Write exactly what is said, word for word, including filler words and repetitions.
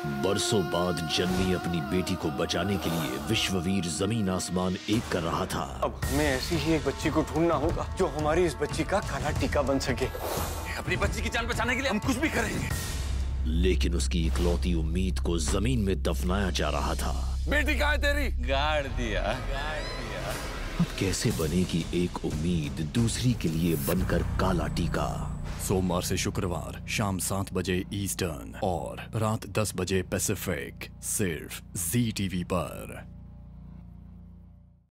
बरसों बाद जन्मी अपनी बेटी को बचाने के लिए विश्ववीर जमीन आसमान एक कर रहा था। अब हमें ऐसी ही एक बच्ची को ढूंढना होगा जो हमारी इस बच्ची का काला टीका बन सके। अपनी बच्ची की जान बचाने के लिए हम कुछ भी करेंगे। लेकिन उसकी इकलौती उम्मीद को जमीन में दफनाया जा रहा था। बेटी कहाँ है तेरी? गाड़ दिया, गाड़ दिया। अब कैसे बनेगी एक उम्मीद दूसरी के लिए बनकर काला टीका। सोमवार से शुक्रवार शाम सात बजे ईस्टर्न और रात दस बजे पैसिफिक, सिर्फ जी टीवी पर।